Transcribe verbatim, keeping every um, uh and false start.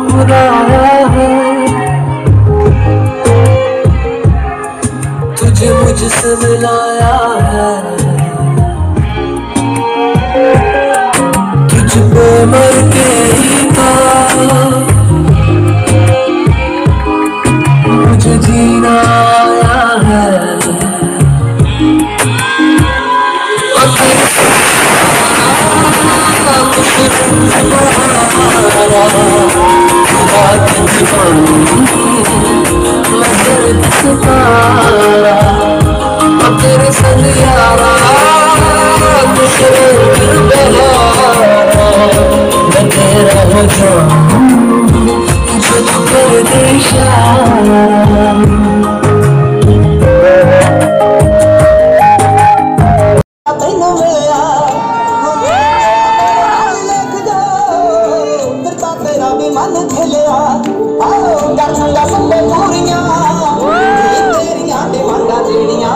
बुलाया है, तुझे मुझसे मिलाया है, तुझ पे मर के ही था मुझे जीना आया है। तेरे संग यारा मैं तेरा हो जाऊं जो तू कर दे इशारा। मन खिलिया आओ गरंगा संबे पूरियां तेरियां डिमांडां जेड़ियां